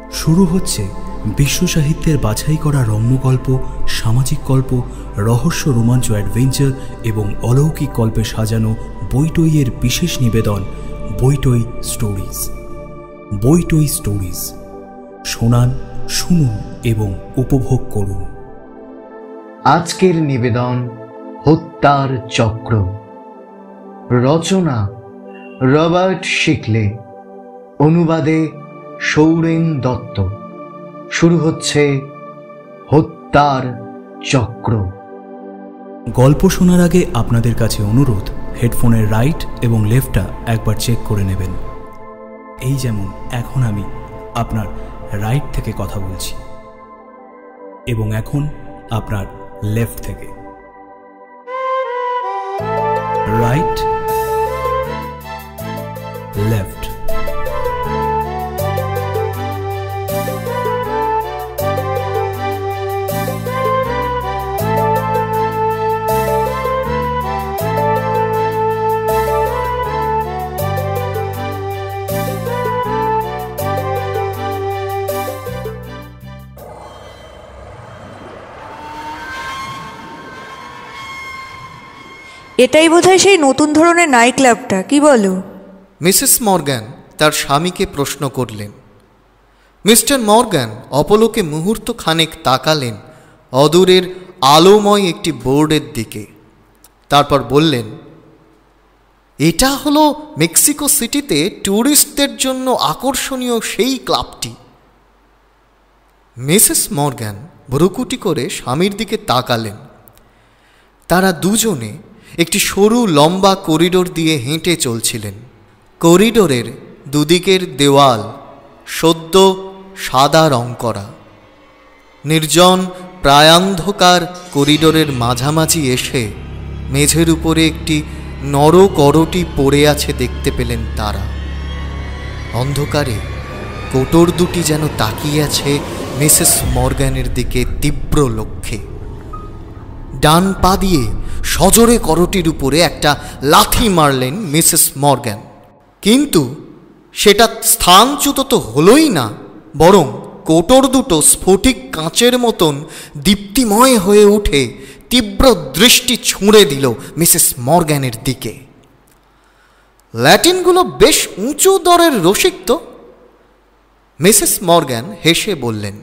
শুরু হচ্ছে বিশ্ব সাহিত্যের বাছাই করা রম্যগল্প, সামাজিক গল্প, রহস্য, রোমাঞ্চ, অ্যাডভেঞ্চার এবং অলৌকিক গল্পে সাজানো বইটইয়ের বিশেষ নিবেদন বইটই স্টোরিজ। বইটই স্টোরিজ শোনান, শুনুন এবং উপভোগ করুন। আজকের নিবেদন হত্যার চক্র। রচনা রবার্ট শিকলে, অনুবাদে সৌরেন দত্ত। শুরু হচ্ছে হত্যার চক্র। গল্প শোনার আগে আপনাদের কাছে অনুরোধ, হেডফোনের রাইট এবং লেফটটা একবার চেক করে নেবেন। এই যেমন এখন আমি আপনার রাইট থেকে কথা বলছি এবং এখন আপনার লেফট থেকে। Right, left. এটাই বোধহয় সেই নতুন ধরনের নাইট ক্লাবটা, কি বলো? মিসেস মর্গ্যান তার স্বামীকে প্রশ্ন করলেন। মিস্টার মর্গ্যান অপলকে মুহূর্ত খানেক তাকালেন অদূরের আলোময় একটি বোর্ডের দিকে। তারপর বললেন, এটা হলো মেক্সিকো সিটিতে ট্যুরিস্টদের জন্য আকর্ষণীয় সেই ক্লাবটি। মিসেস মর্গ্যান ভ্রুকুটি করে স্বামীর দিকে তাকালেন। তারা দুজনে একটি সরু লম্বা করিডোর দিয়ে হেঁটে চলছিলেন। করিডোরের দুদিকের দেওয়াল সদ্য সাদা রং করা। নির্জন প্রায়ান্ধকার করিডোরের মাঝামাঝি এসে মেঝের উপরে একটি নরকরটি পড়ে আছে দেখতে পেলেন তারা। অন্ধকারে কোটর দুটি যেন তাকিয়ে আছে মিসেস মর্গ্যানের দিকে তীব্র লক্ষ্যে। ডান পা দিয়ে সজোরে করটির উপরে একটা লাথি মারলেন মিসেস মর্গ্যান, কিন্তু সেটা স্থানচ্যুত তো হলোই না, বরং কোটর দুটো স্ফটিক কাঁচের মতন দীপ্তিময় হয়ে উঠে তীব্র দৃষ্টি ছুঁড়ে দিল মিসেস মর্গ্যানের দিকে। ল্যাটিনগুলো বেশ উঁচু দরের রসিক তো। মিসেস মর্গ্যান হেসে বললেন,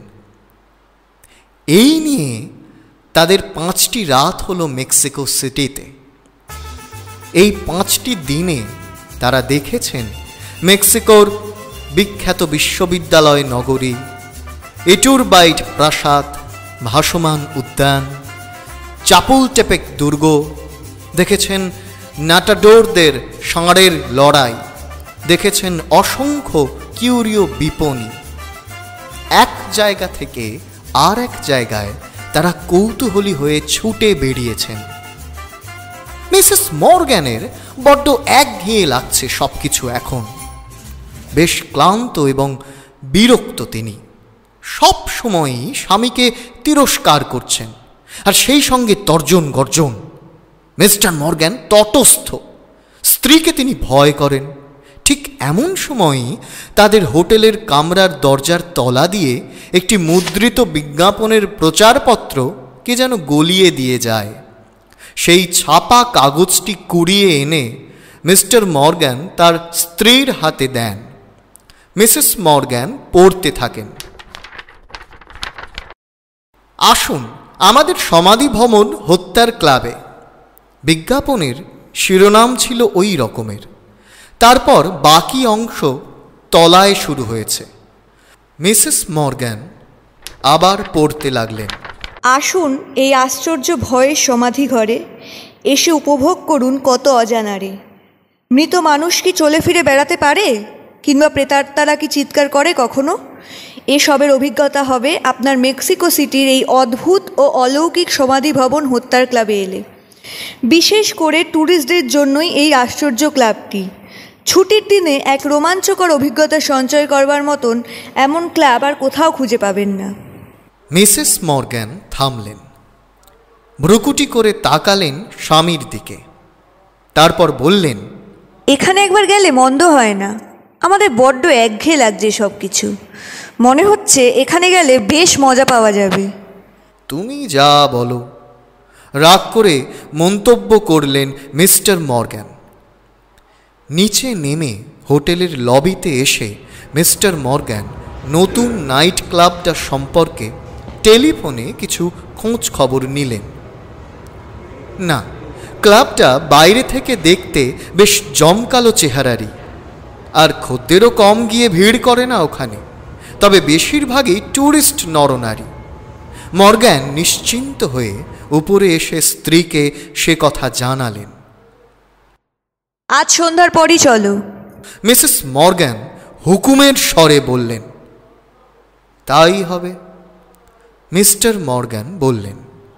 এই নিয়ে তাদের 5টি রাত হলো মেক্সিকো সিটিতে। এই 5টি দিনে তারা দেখেছেন মেক্সিকোর বিখ্যাত বিশ্ববিদ্যালয় নগরী, ইটুরবাইট প্রাসাদ, ভাসমান উদ্যান, চাপুলটেপেক দুর্গ, দেখেছেন নাটাডোরদের ষাঁড়ের লড়াই, দেখেছেন অসংখ্য কিউরিও বিপণী। এক জায়গা থেকে আর এক জায়গায় তারা কৌতূহলী হয়ে ছুটে বেরিয়েছেন। মিসেস মর্গ্যানের বড্ড একঘেয়ে লাগছে সবকিছু এখন। বেশ ক্লান্ত এবং বিরক্ত তিনি। সব সময়ই স্বামীকে তিরস্কার করছেন, আর সেই সঙ্গে তর্জন গর্জন। মিস্টার মর্গ্যান তটস্থ, স্ত্রীকে তিনি ভয় করেন। ঠিক এমন সময়ই তাদের হোটেলের কামরার দরজার তলা দিয়ে একটি মুদ্রিত বিজ্ঞাপনের প্রচারপত্র কে যেন গলিয়ে দিয়ে যায়। সেই ছাপা কাগজটি কুড়িয়ে এনে মিস্টার মর্গ্যান তার স্ত্রীর হাতে দেন। মিসেস মর্গ্যান পড়তে থাকেন, আসুন আমাদের সমাধি ভবন হত্যার ক্লাবে। বিজ্ঞাপনের শিরোনাম ছিল ওই রকমের। তারপর বাকি অংশ তলায় শুরু হয়েছে। মিসেস মর্গ্যান আবার পড়তে লাগলেন, আসুন এই আশ্চর্য ভয়ের সমাধি ঘরে এসে উপভোগ করুন কত অজানারে। মৃত মানুষ কি চলে ফিরে বেড়াতে পারে, কিংবা প্রেতাত্মারা কি চিৎকার করে কখনো? এসবের অভিজ্ঞতা হবে আপনার মেক্সিকো সিটির এই অদ্ভুত ও অলৌকিক সমাধি ভবন হত্যার ক্লাবে এলে। বিশেষ করে ট্যুরিস্টদের জন্যই এই আশ্চর্য ক্লাবটি। ছুটির দিনে এক রোমাঞ্চকর অভিজ্ঞতা সঞ্চয় করবার মতন এমন ক্লাব আর কোথাও খুঁজে পাবেন না। মিসেস মর্গ্যান থামলেন, ভ্রুকুটি করে তাকালেন স্বামীর দিকে। তারপর বললেন, এখানে একবার গেলে মন্দ হয় না। আমাদের বড্ড একঘেয়ে লাগছে সব কিছু। মনে হচ্ছে এখানে গেলে বেশ মজা পাওয়া যাবে। তুমি যা বলো, রাগ করে মন্তব্য করলেন মিস্টার মর্গ্যান। নিচে নেমে হোটেলের লবিতে এসে মিস্টার মর্গ্যান নতুন নাইট ক্লাবটা সম্পর্কে টেলিফোনে কিছু খোঁজ খবর নিলেন। না, ক্লাবটা বাইরে থেকে দেখতে বেশ জমকালো চেহারারই, আর খদ্দেরও কম গিয়ে ভিড় করে না ওখানে, তবে বেশিরভাগই ট্যুরিস্ট নরনারী। মর্গ্যান নিশ্চিন্ত হয়ে উপরে এসে স্ত্রীকে সে কথা জানালেন। আজ সন্ধ্যার পরই চলো। মিসেস মর্গ্যান হুকুমের স্বরে বললেন। তাই হবে, মিস্টার মর্গ্যান বললেন।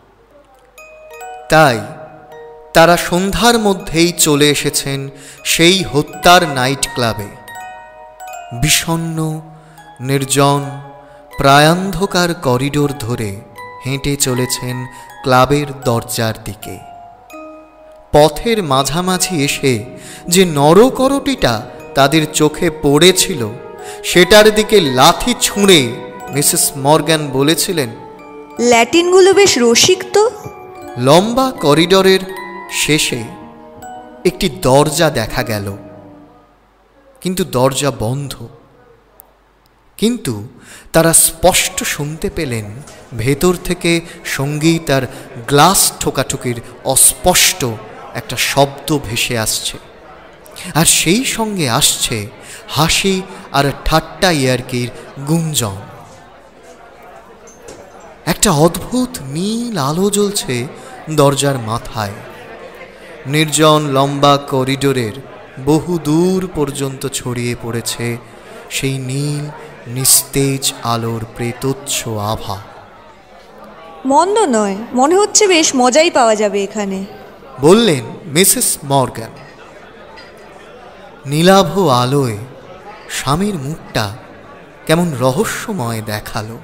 তাই তারা সন্ধ্যার মধ্যেই চলে এসেছেন সেই হত্যার নাইট ক্লাবে। বিষণ্ণ, নির্জন, প্রায়ান্ধকার করিডোর ধরে হেঁটে চলেছেন ক্লাবের দরজার দিকে। পথের মাঝামাঝি এসে যে নরকরটিটা তাদের চোখে পড়েছিল, সেটার দিকে লাথি ছুঁড়ে মিসেস মর্গ্যান বলেছিলেন, ল্যাটিনগুলো বেশ রসিক তো। লম্বা করিডোরের শেষে একটি দরজা দেখা গেল, কিন্তু দরজা বন্ধ। কিন্তু তারা স্পষ্ট শুনতে পেলেন ভেতর থেকে সঙ্গীত আর গ্লাস ঠোকাঠুকির অস্পষ্ট একটা শব্দ ভেসে আসছে, আর সেই সঙ্গে আসছে হাসি আর ঠাট্টা ইয়ার্কির গুঞ্জন। একটা অদ্ভুত নীল আলো জ্বলছে দরজার মাথায়। নির্জন লম্বা করিডোরের বহু দূর পর্যন্ত ছড়িয়ে পড়েছে সেই নীল নিস্তেজ আলোর প্রেতোচ্ছ আভা। মন্দ নয়, মনে হচ্ছে বেশ মজাই পাওয়া যাবে এখানে, বললেন মিসেস মর্গ্যান। নীলাভ আলোয় স্বামীর মুখটা কেমন রহস্যময় দেখালো।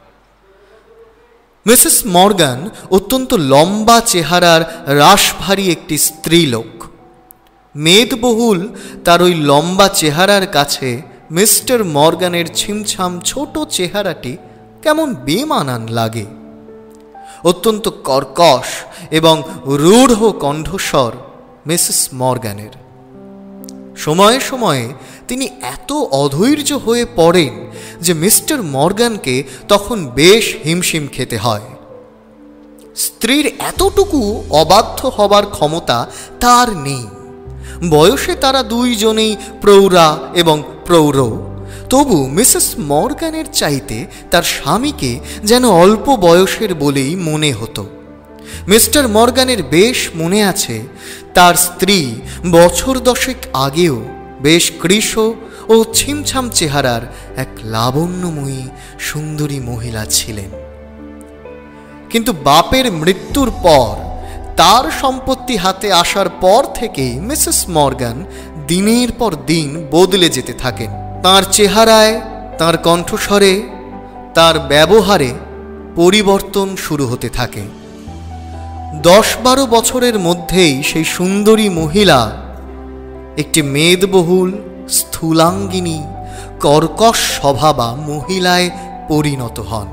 মিসেস মর্গ্যান অত্যন্ত লম্বা চেহারার রাশভারী একটি স্ত্রীলোক। মেদবহুল তার ওই লম্বা চেহারার কাছে মিস্টার মর্গ্যানের ছিমছাম ছোট চেহারাটি কেমন বেমানান লাগে। অত্যন্ত কর্কশ এবং রূঢ় কণ্ঠস্বর মিসেস মর্গ্যানের। সময়ে সময়ে তিনি এত অধৈর্য হয়ে পড়েন যে মিস্টার মর্গ্যানকে তখন বেশ হিমশিম খেতে হয়। স্ত্রীর এতটুকু অবাধ্য হবার ক্ষমতা তার নেই। বয়সে তারা দুইজনেই প্রৌঢ়া এবং প্রৌঢ়, তবু মিসেস মর্গ্যানের চাইতে তার স্বামীকে যেন অল্প বয়সের বলেই মনে হতো। মিস্টার মর্গ্যানের বেশ মনে আছে তার স্ত্রী বছর 10 আগেও বেশ কৃশ ও ছিমছাম চেহারার এক লাবণ্যময়ী সুন্দরী মহিলা ছিলেন। কিন্তু বাপের মৃত্যুর পর, তার সম্পত্তি হাতে আসার পর থেকেই মিসেস মর্গ্যান দিনের পর দিন বদলে যেতে থাকেন। তার চেহারায়, তার কণ্ঠস্বরে, তার ব্যবহারে পরিবর্তন শুরু হতে থাকে। 10-12 বছরের মধ্যেই সেই সুন্দরী মহিলা একটি মেদবহুল, স্থূলাঙ্গিনী, কর্কশ স্বভাবা মহিলায় পরিণত হন।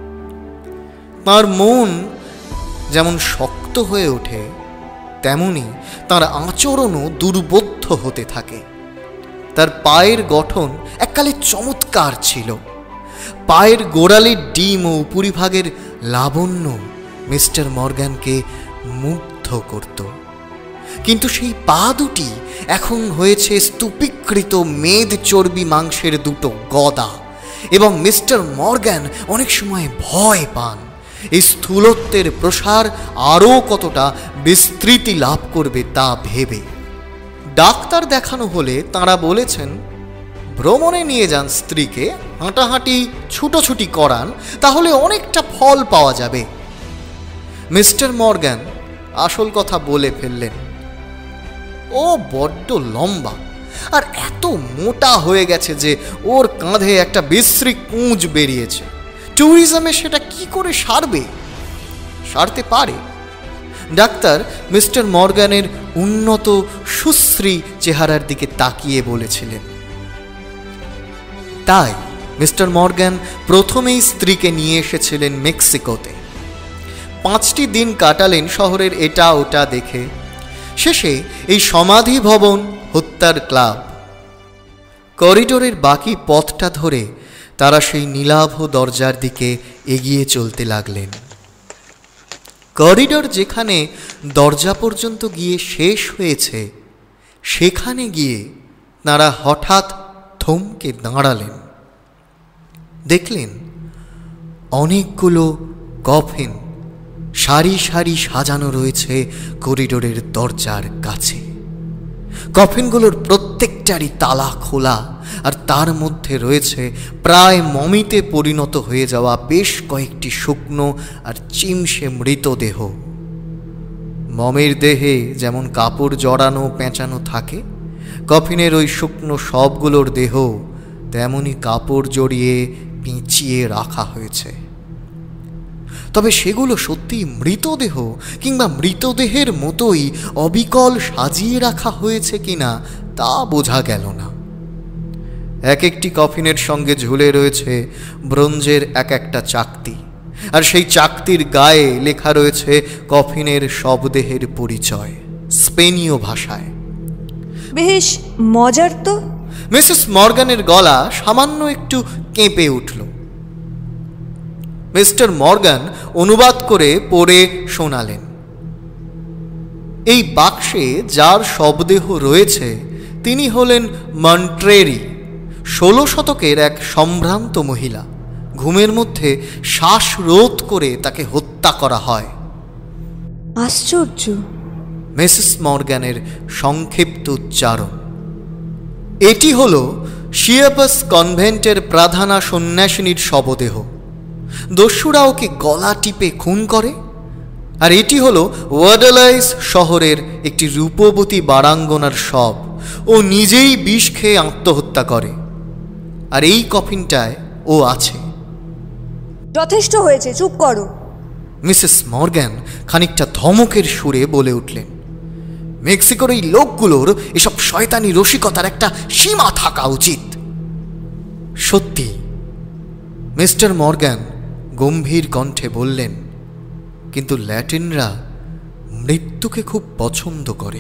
তার মন যেমন শক্ত হয়ে ওঠে, তেমনি তার আচরণও দুর্বোধ্য হতে থাকে। তার পায়ের গঠন এককালে চমৎকার ছিল। পায়ের গোড়ালির ডিম ও উপরিভাগের লাবণ্য মিস্টার মর্গ্যানকে মুগ্ধ করত। কিন্তু সেই পা দুটি এখন হয়েছে স্তূপীকৃত মেদ চর্বি মাংসের দুটো গদা, এবং মিস্টার মর্গ্যান অনেক সময় ভয় পান এই স্থূলত্বের প্রসার আরও কতটা বিস্তৃতি লাভ করবে তা ভেবে। ডাক্তার দেখানো হলে তাঁরা বলেছেন, ভ্রমণে নিয়ে যান স্ত্রীকে, হাঁটাহাঁটি ছুটোছুটি করান, তাহলে অনেকটা ফল পাওয়া যাবে। মিস্টার মর্গ্যান আসল কথা বলে ফেললেন, ও বড্ড লম্বা আর এত মোটা হয়ে গেছে যে ওর কাঁধে একটা বিশ্রী কুঁজ বেরিয়েছে। ট্যুরিজমে সেটা কি করে সারবে? সারতে পারে। ডাক্তার মিস্টার মর্গ্যানের উন্নত সুশ্রী চেহারার দিকে তাকিয়ে বলেছিলেন। তাই মিস্টার মর্গ্যান প্রথমেই স্ত্রীকে নিয়ে এসেছিলেন মেক্সিকোতে। 5টি দিন কাটালেন শহরের এটা ওটা দেখে। শেষে এই সমাধি ভবন, হত্যার ক্লাব। করিডোরের বাকি পথটা ধরে তারা সেই নীলাভ দরজার দিকে এগিয়ে চলতে লাগলেন। করিডোর যেখানে দরজা পর্যন্ত গিয়ে শেষ হয়েছে, সেখানে গিয়ে তারা হঠাৎ থমকে দাঁড়ালেন। দেখলেন অনেকগুলো কফিন সারি সারি সাজানো রয়েছে করিডোরের দরজার কাছে। কফিনগুলোর প্রত্যেকটারই তালা খোলা, আর তার মধ্যে রয়েছে প্রায় মমিতে পরিণত হয়ে যাওয়া বেশ কয়েকটি শুকনো আর চিমসে মৃতদেহ। মমের দেহে যেমন কাপড় জড়ানো পেঁচানো থাকে, কফিনের ওই শুকনো সবগুলোর দেহ তেমনই কাপড় জড়িয়ে পেঁচিয়ে রাখা হয়েছে। তবে সেগুলো সত্যি মৃতদেহ কিংবা মৃতদেহের মতোই অবিকল সাজিয়ে রাখা হয়েছে কিনা তা বোঝা গেল না। এক একটি কফিনের সঙ্গে ঝুলে রয়েছে ব্রোঞ্জের এক একটা চাকতি, আর সেই চাকতির গায়ে লেখা রয়েছে কফিনের শবদেহের পরিচয় স্পেনীয় ভাষায়। বেশ মজার তো। মিসেস মর্গ্যানের গলা সামান্য একটু কেঁপে উঠল। মিস্টার মর্গ্যান অনুবাদ করে পড়ে শোনালেন। এই বাক্সে যার শবদেহ রয়েছে তিনি হলেন মন্ট্রেরি, 16 শতকের এক সম্ভ্রান্ত মহিলা। ঘুমের মধ্যে শ্বাসরোধ করে তাকে হত্যা করা হয়। আশ্চর্য। মিসেস মর্গ্যানের সংক্ষিপ্ত উচ্চারণ। এটি হল শিয়াপাস কনভেন্টের প্রাধানা সন্ন্যাসিনীর শবদেহ। দস্যুরা ওকে গলা টিপে খুন করে। আর এটি হল ওয়াডালাইস শহরের একটি রূপবতী বারাঙ্গনার শব। ও নিজেই বিষ খেয়ে আত্মহত্যা করে, আর এই কফিনটায় ও আছে। যথেষ্ট হয়েছে, চুপ করো। মিসেস মর্গ্যান খানিকটা ধমকের সুরে বলে উঠলেন, মেক্সিকোর এই লোকগুলোর এসব শয়তানি রসিকতার একটা সীমা থাকা উচিত। সত্যি, মিস্টার মর্গ্যান গম্ভীর কণ্ঠে বললেন, কিন্তু ল্যাটিনরা মৃত্যুকে খুব পছন্দ করে।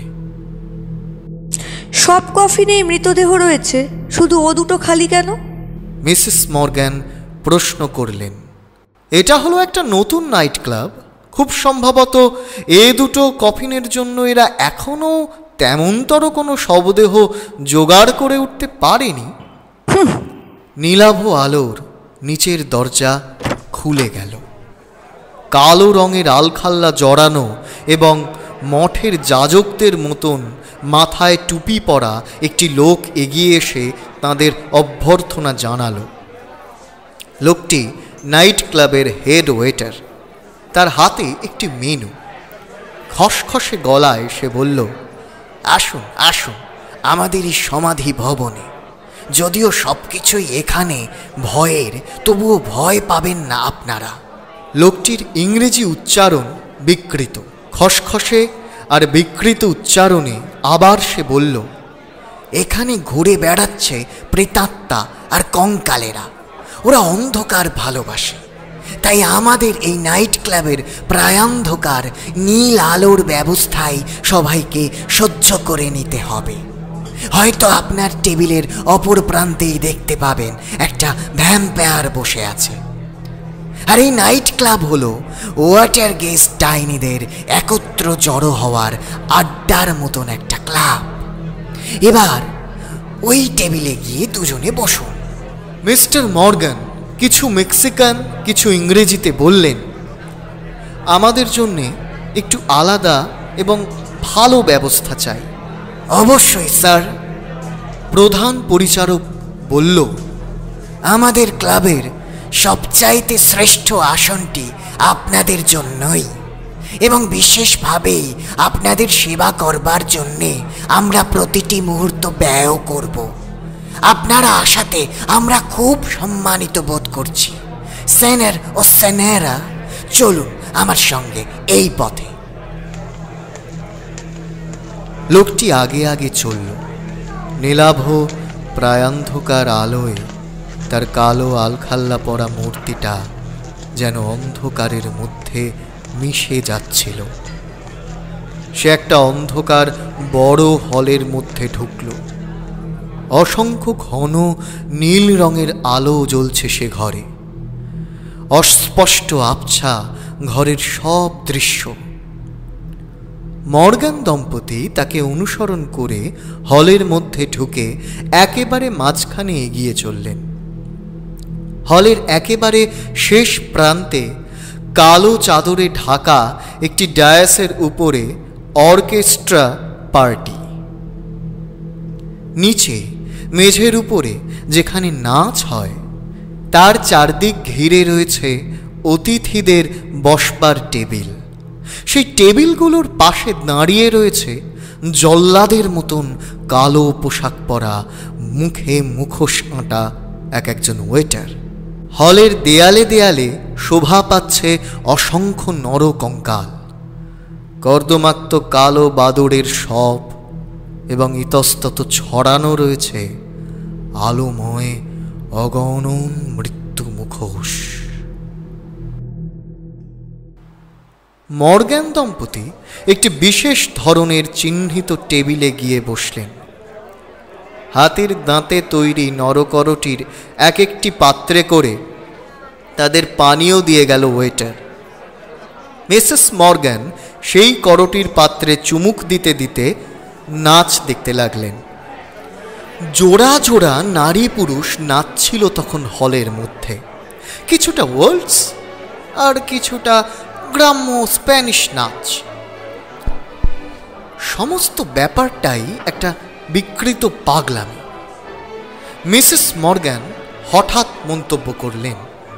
সব কফিনেই মৃতদেহ রয়েছে, শুধু ও দুটো খালি কেন? মিসেস মর্গ্যান প্রশ্ন করলেন। এটা হলো একটা নতুন নাইট ক্লাব। খুব সম্ভবত এ দুটো কফিনের জন্য এরা এখনো তেমনতর কোনো শবদেহ জোগাড় করে উঠতে পারেনি। নীলাভ আলোর নিচের দরজা খুলে গেল। কালো রঙের আলখাল্লা জড়ানো এবং মঠের যাজকদের মতন মাথায় টুপি পরা একটি লোক এগিয়ে এসে তাদের অভ্যর্থনা জানালো। লোকটি নাইট ক্লাবের হেড ওয়েটার। তার হাতে একটি মেনু। খসখসে গলায় সে বলল, আসুন আসুন আমাদের এই সমাধি ভবনে। যদিও সব কিছুই এখানে ভয়ের, তবুও ভয় পাবেন না আপনারা। লোকটির ইংরেজি উচ্চারণ বিকৃত। খসখসে আর বিকৃত উচ্চারণে আবার সে বলল, এখানে ঘুরে বেড়াচ্ছে প্রেতাত্মা আর কঙ্কালেরা। ওরা অন্ধকার ভালোবাসে, তাই আমাদের এই নাইট ক্লাবের প্রায়ান্ধকার নীল আলোর ব্যবস্থায় সবাইকে সহ্য করে নিতে হবে। হয়তো আপনার টেবিলের অপর প্রান্তেই দেখতে পাবেন একটা ভ্যাম্পায়ার বসে আছে। আর এই নাইট ক্লাব হলো ওয়াটার গেস্ট ডাইনিদের একত্র জড়ো হওয়ার আড্ডার মতন একটা ক্লাব। এবার ওই টেবিলে গিয়ে দুজনে বসুন। মিস্টার মর্গ্যান কিছু মেক্সিকান কিছু ইংরেজিতে বললেন, আমাদের জন্যে একটু আলাদা এবং ভালো ব্যবস্থা চাই। অবশ্যই স্যার, প্রধান পরিচারক বলল, আমাদের ক্লাবের সবচাইতে শ্রেষ্ঠ আসনটি আপনাদের জন্যই, এবং বিশেষভাবেই আপনাদের সেবা করবার জন্যে আমরা প্রতিটি মুহূর্ত ব্যয় করব। আপনারা আসাতে আমরা খুব সম্মানিত বোধ করছি। সেনার ও সেনারা, চলুন আমার সঙ্গে এই পথে। লোকটি আগে আগে চলল। নীলাভ প্রায়ান্ধকার আলোয় তার কালো আলখাল্লা পরা মূর্তিটা যেন অন্ধকারের মধ্যে মিশে যাচ্ছিল। সে একটা অন্ধকার বড় হলের মধ্যে ঢুকল। অসংখ্য ঘন নীল রঙের আলো জ্বলছে সে ঘরে। অস্পষ্ট আবছা ঘরের সব দৃশ্য। মর্গান দম্পতি তাকে অনুসরণ করে হলের মধ্যে ঢুকে একেবারে মাঝখানে এগিয়ে চললেন। হলের একেবারে শেষ প্রান্তে কালো চাদরে ঢাকা একটি ডায়াসের উপরে অর্কেস্ট্রা পার্টি। নিচে মেঝের উপরে যেখানে নাচ হয় তার চারদিক ঘিরে রয়েছে অতিথিদের বসবার টেবিল। সেই টেবিলগুলোর পাশে দাঁড়িয়ে রয়েছে জল্লাদের মতন কালো পোশাক পরা, মুখে মুখোশ আঁটা একজন ওয়েটার। হলের দেয়ালে দেয়ালে শোভা পাচ্ছে অসংখ্য নরকঙ্কাল, কর্দমাক্ত কালো বাদুড়ের শব এবং ইতস্তত ছড়ানো রয়েছে আলোময় অগণন মৃত্যু মুখোশ। মর্গান দম্পতি একটি বিশেষ ধরনের চিহ্নিত টেবিলে গিয়ে বসলেন। হাতির দাঁতে তৈরি নরকরটির এক একটি পাত্রে করে তাদের পানীয় দিয়ে গেল ওয়েটার। মিসেস মর্গান সেই করটির পাত্রে চুমুক দিতে দিতে নাচ দেখতে লাগলেন। জোড়া জোড়া নারী পুরুষ নাচছিল তখন হলের মধ্যে, কিছুটা ওয়ালটস আর কিছুটা গ্রাম্য স্প্যানিশ নাচ। সমস্ত ব্যাপারটাই একটা বিকৃত পাগলামি। মিসেস মর্গান হঠাৎ মন্তব্য করলেন,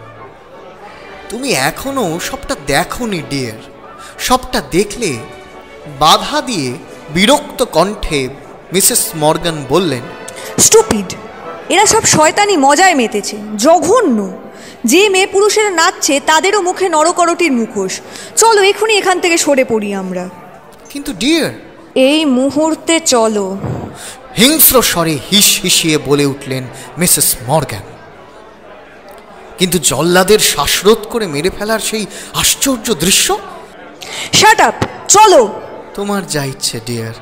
তুমি এখনো সবটা দেখোনি ডিয়ার। সবটা দেখলে। বাধা দিয়ে বিরক্ত কণ্ঠে মিসেস মর্গান বললেন, স্টুপিড! এরা সব শয়তানি মজায় মেতেছে, জঘন্য। যে মেয়ে পুরুষেরা নাচছে তাদেরও মুখে নরকরটির মুখোশ। চলো এখনই এখান থেকে সরে পড়ি আমরা। কিন্তু ডিয়ার, এই মুহূর্তে চলো। হিংস্র স্বরে হিস হিসিয়ে বলে উঠলেন মিসেস মর্গান। কিন্তু জল্লাদের শ্বাসরোধ করে মেরে ফেলার সেই আশ্চর্য দৃশ্য। শাট আপ, চলো। তোমার যা ইচ্ছে ডিয়ার,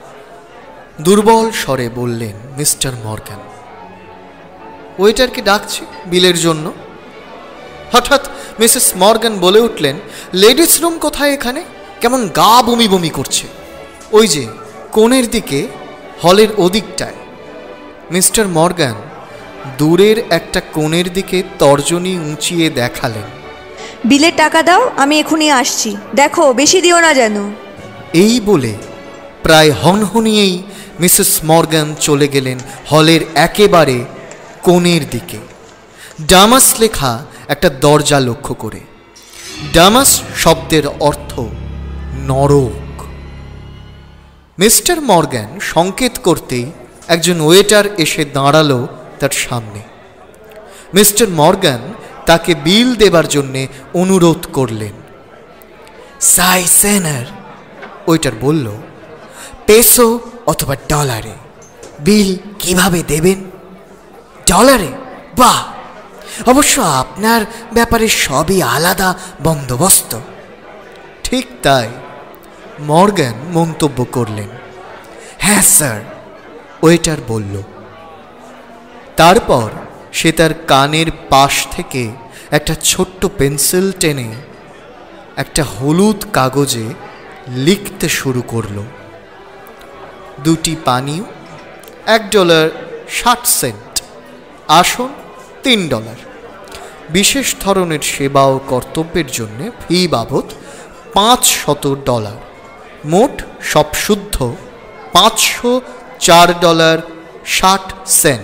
দুর্বল স্বরে বললেন মিস্টার মর্গান। ওয়েটারকে ডাকছি বিলের জন্য। হঠাৎ মিসেস মর্গান বলে উঠলেন, লেডিস রুম কোথায় এখানে? কেমন গা বমি বমি করছে। ওই যে কোণের দিকে, হলের ওদিকটায়। মিস্টার মর্গান দূরের একটা কোণের দিকে তর্জনী উঁচিয়ে দেখালেন। বিলের টাকা দাও, আমি এখনই আসছি। দেখো বেশি দিও না যেন। এই বলে প্রায় হনহনিয়েই মিসেস মর্গান চলে গেলেন হলের একেবারে কোণের দিকে, ডামাস লেখা একটা দরজা লক্ষ্য করে। ডামাস শব্দের অর্থ নরক। মিস্টার মর্গান সংকেত করতেই একজন ওয়েটার এসে দাঁড়ালো তার সামনে। মিস্টার মর্গান তাকে বিল দেবার জন্যে অনুরোধ করলেন। সাই সেনার, ওয়েটার বলল, পেসো অথবা ডলারে। বিল কিভাবে দেবেন? ডলারে? বাহ, অবশ্য আপনার ব্যাপারে সবই আলাদা বন্দোবস্ত। ঠিক তাই, মর্গান মন্তব্য করলেন। হ্যাঁ স্যার, ওয়েটার বলল। তারপর সে তার কানের পাশ থেকে একটা ছোট্ট পেন্সিল টেনে একটা হলুদ কাগজে লিখতে শুরু করল। 2টি পানীয় $1.60, আসন $3, বিশেষ ধরনের সেবা ও কর্তব্যের জন্য ফি বাবদ $500, মোট সব শুদ্ধ $504.60।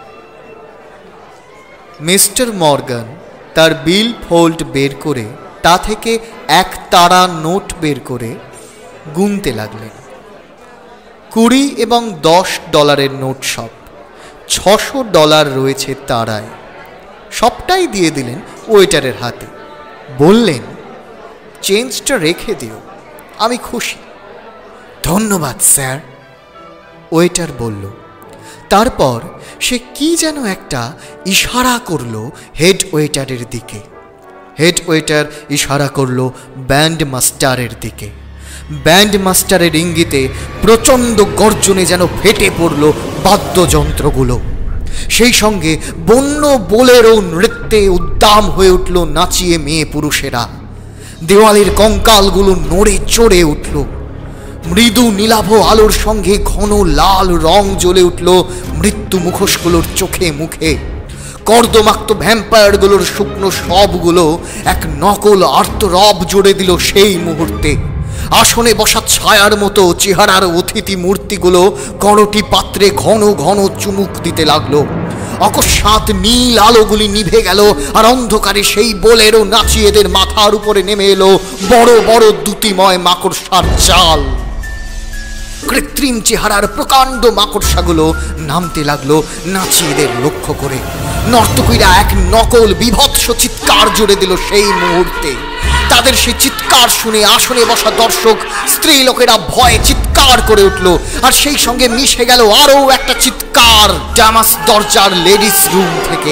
মিস্টার মর্গান তার বিল ফোল্ড বের করে তা থেকে এক তাড়া নোট বের করে গুনতে লাগলেন। $20 এবং $10 নোট সব $600 রয়েছে তাড়ায়। সবটাই দিয়ে দিলেন ওয়েটারের হাতে। বললেন, চেঞ্জটা রেখে দিও, আমি খুশি। ধন্যবাদ স্যার, ওয়েটার বলল। তারপর সে কি যেন একটা ইশারা করলো হেড ওয়েটারের দিকে। হেড ওয়েটার ইশারা করলো ব্যান্ড মাস্টারের দিকে। ব্যান্ড মাস্টারের ইঙ্গিতে প্রচণ্ড গর্জনে যেন ফেটে পড়ল বাদ্যযন্ত্রগুলো। সেই সঙ্গে বন্য বোলেরো নৃত্যে উদ্দাম হয়ে উঠল নাচিয়ে মেয়ে পুরুষেরা। দেওয়ালের কঙ্কালগুলো নড়ে চড়ে উঠল। মৃদু নীলাভ আলোর সঙ্গে ঘন লাল রং জ্বলে উঠল মৃত্যু মুখোশগুলোর চোখে মুখে। কর্দমাক্ত ভ্যাম্পায়ারগুলোর শুকনো সবগুলো এক নকল আর্তরব জুড়ে দিল সেই মুহূর্তে। আসনে বসা ছায়ার মতো চেহারার অতিথি মূর্তিগুলো করটি পাত্রে ঘন ঘন চুমুক দিতে লাগলো। অকস্মাৎ নীল আলোগুলি নিভে গেল, আর অন্ধকারে সেই বোলেরো নাচিয়েদের মাথার উপরে নেমে এলো বড় বড় দ্যুতিময় মাকড়সার জাল। কৃত্রিম চেহারার প্রকাণ্ড মাকড়সাগুলো নামতে লাগলো নাচিয়েদের লক্ষ্য করে। নর্তকীরা এক নকল বিভৎস চিৎকার জুড়ে দিল সেই মুহূর্তে। তাদের সেই চিৎকার শুনে আসনে বসা দর্শক স্ত্রী লোকেরা ভয়ে চিৎকার করে উঠল, আর সেই সঙ্গে মিশে গেল আরও একটা চিৎকার ডামাস দরজার লেডিস রুম থেকে।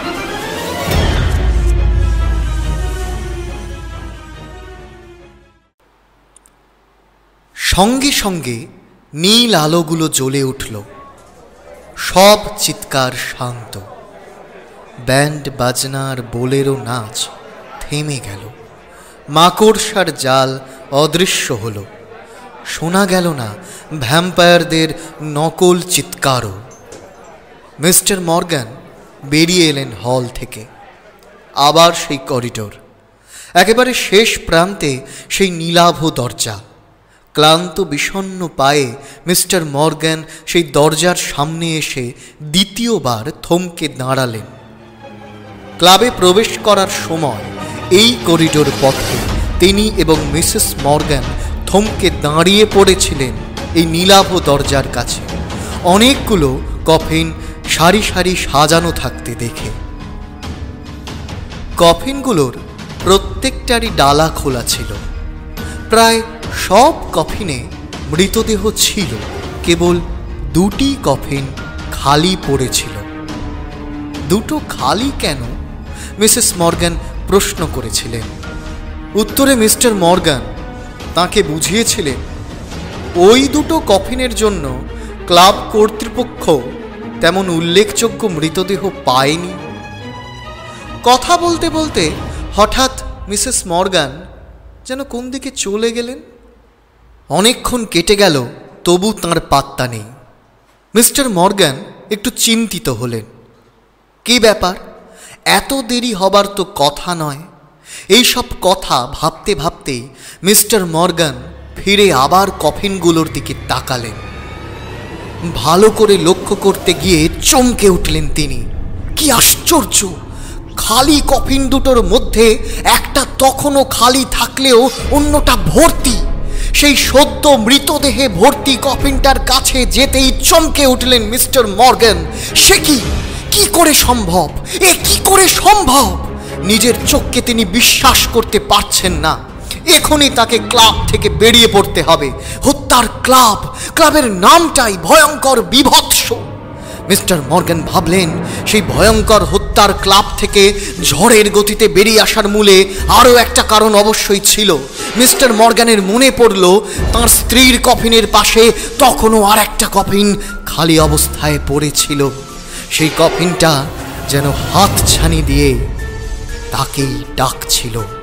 সঙ্গে সঙ্গে নীল আলোগুলো জ্বলে উঠল। সব চিৎকার শান্ত। ব্যান্ড বাজনার বোলেরো নাচ থেমে গেল। মাকড়সার জাল অদৃশ্য হল। শোনা গেল না ভ্যাম্পায়ারদের নকল চিৎকারও। মিস্টার মর্গান বেরিয়ে এলেন হল থেকে। আবার সেই করিডোর, একেবারে শেষ প্রান্তে সেই নীলাভ দরজা। ক্লান্ত বিষণ্ণ পায়ে মিস্টার মর্গান সেই দরজার সামনে এসে দ্বিতীয়বার থমকে দাঁড়ালেন। ক্লাবে প্রবেশ করার সময় এই করিডোর পথে তিনি এবং মিসেস মর্গান থমকে দাঁড়িয়ে পড়েছিলেন এই নীলাভ দরজার কাছে, অনেকগুলো কফিন সারি সারি সাজানো থাকতে দেখে। কফিনগুলোর প্রত্যেকটারই ডালা খোলা ছিল। প্রায় সব কফিনে মৃতদেহ ছিল, কেবল দুটি কফিন খালি পড়েছিল। দুটো খালি কেন, মিসেস মর্গান প্রশ্ন করেছিলেন। উত্তরে মিস্টার মর্গান তাকে বুঝিয়েছিলেন ওই দুটো কফিনের জন্য ক্লাব কর্তৃপক্ষ তেমন উল্লেখযোগ্য মৃতদেহ পায়নি। কথা বলতে বলতে হঠাৎ মিসেস মর্গান যেন কোন দিকে চলে গেলেন। অনেকক্ষণ কেটে গেল, তবু তাঁর পাত্তা নেই। মিস্টার মর্গান একটু চিন্তিত হলেন। কি ব্যাপার, এত দেরি হবার তো কথা নয়। এইসব কথা ভাবতে ভাবতেই মিস্টার মর্গান ফিরে আবার কফিনগুলোর দিকে তাকালেন। ভালো করে লক্ষ্য করতে গিয়ে চমকে উঠলেন তিনি। কি আশ্চর্য! খালি কফিন দুটোর মধ্যে একটা তখনও খালি থাকলেও অন্যটা ভর্তি। সেই সদ্য মৃতদেহে ভর্তি কফিনটার কাছে যেতেই চমকে উঠলেন মিস্টার মর্গান। সে কি করে সম্ভব? এ কি করে সম্ভব? নিজের চোখকে তিনি বিশ্বাস করতে পারছেন না। এখনই তাকে ক্লাব থেকে বেরিয়ে পড়তে হবে। হত্যার ক্লাব, ক্লাবের নামটাই ভয়ঙ্কর, বিভৎস। মিস্টার মর্গান ভাবলেন সেই ভয়ঙ্কর হত্যার ক্লাব থেকে ঝড়ের গতিতে বেরিয়ে আসার মূলে আরও একটা কারণ অবশ্যই ছিল। মিস্টার মর্গানের মনে পড়ল তাঁর স্ত্রীর কফিনের পাশে তখনও আর একটা কফিন খালি অবস্থায় পড়েছিল। সেই কফিনটা যেন হাতছানি দিয়ে তাকেই ডাকছিল।